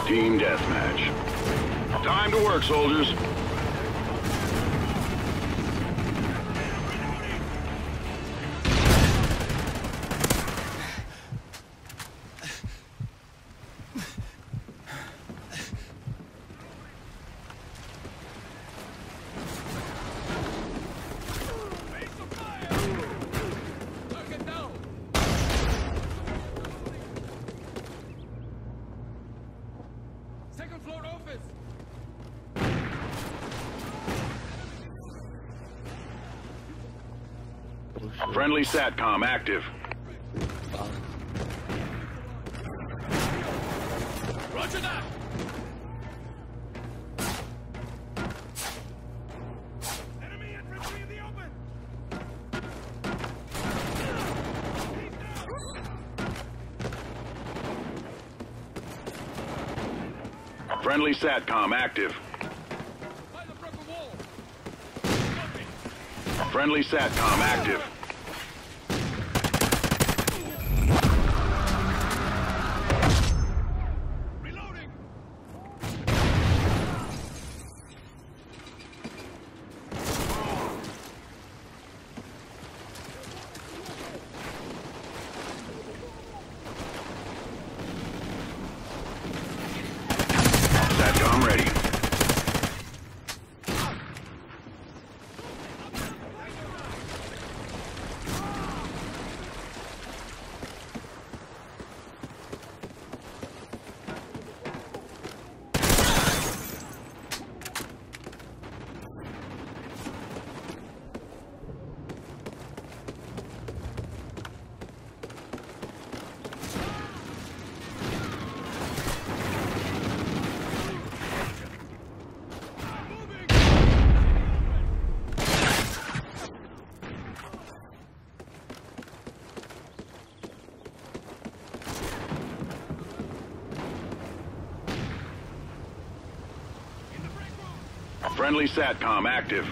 Team deathmatch. Time to work, soldiers. Friendly SATCOM active. Roger that! Enemy infantry in the open! Friendly SATCOM active. By the broken wall! Friendly SATCOM active. Reloading! SATCOM ready. Friendly SATCOM active.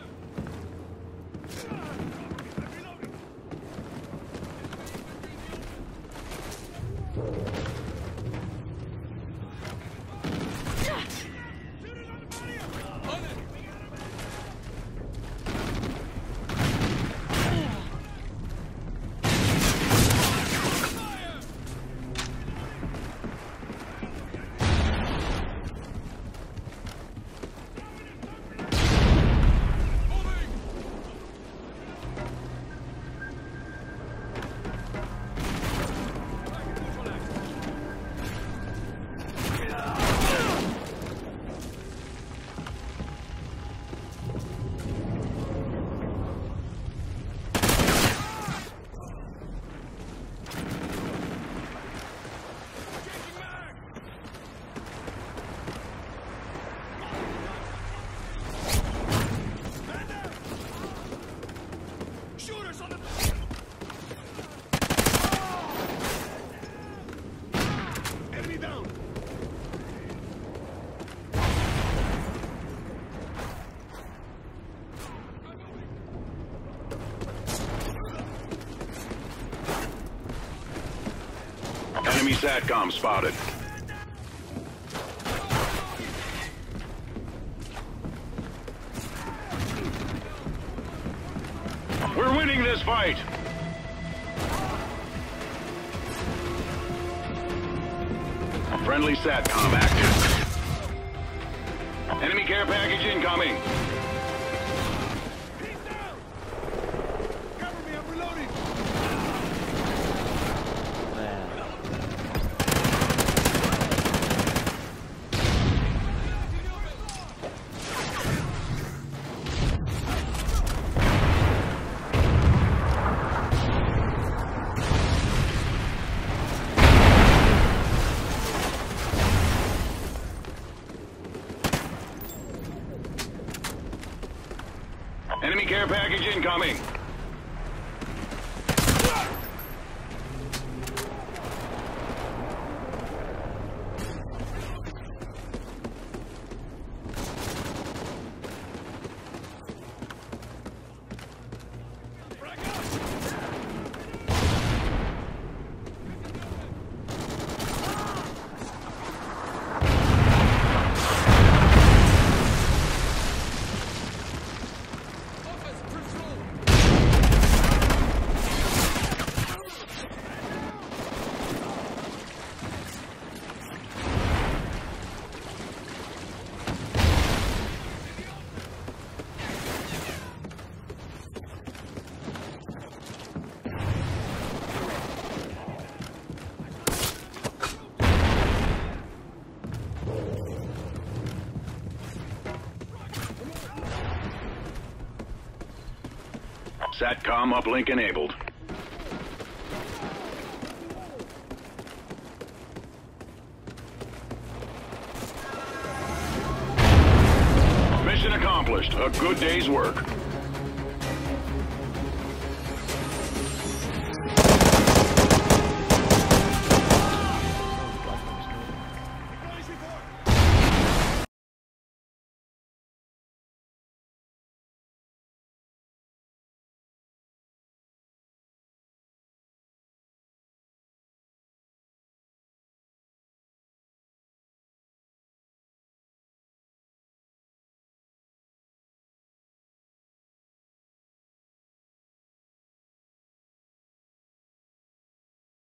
Shooters on the... Enemy down! Enemy SATCOM spotted. We're winning this fight! Friendly SATCOM active. Enemy care package incoming. He's down! Cover me, I'm reloading! Enemy care package incoming. SATCOM uplink enabled. Mission accomplished. A good day's work.